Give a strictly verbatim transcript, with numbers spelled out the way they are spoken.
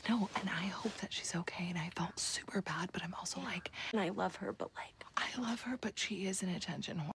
No, and I hope that she's okay, and I felt super bad, but I'm also Yeah. like, And I love her, but like, I love her, but she is an attention whore.